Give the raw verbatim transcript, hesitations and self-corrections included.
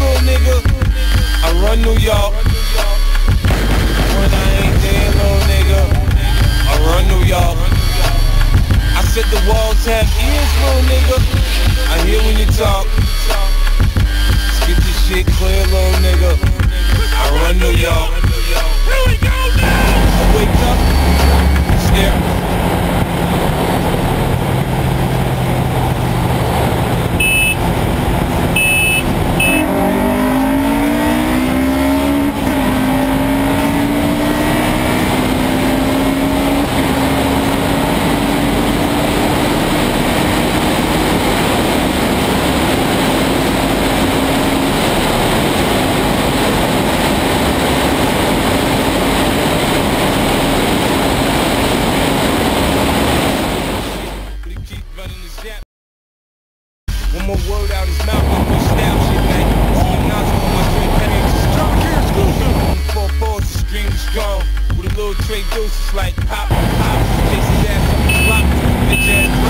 little nigga. I run New York. When I ain't there, little nigga, I run New York. I said the walls have ears, little nigga. I hear when you talk. Let's get this shit clear, little nigga. I run New York. Here we go now! I wake up, stare. One more word out his mouth, one more snap shit, man. See him nozzle on my straight pennies. Drop here, exclusive. Four fours, the stream is strong. With a little trade deuce, it's like pop, pop. Chase his ass up the block, bitch ass.